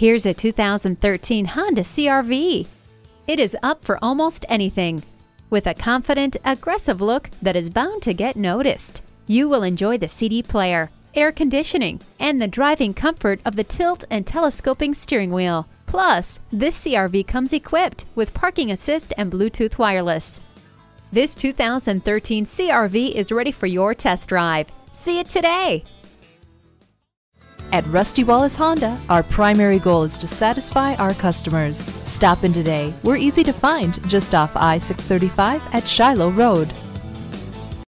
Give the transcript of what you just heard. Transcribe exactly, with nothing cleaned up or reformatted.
Here's a two thousand thirteen Honda C R V. It is up for almost anything. With a confident, aggressive look that is bound to get noticed. You will enjoy the C D player, air conditioning, and the driving comfort of the tilt and telescoping steering wheel. Plus, this C R V comes equipped with parking assist and Bluetooth wireless. This two thousand thirteen C R V is ready for your test drive. See it today. At Rusty Wallis Honda, our primary goal is to satisfy our customers. Stop in today. We're easy to find just off I six thirty-five at Shiloh Road.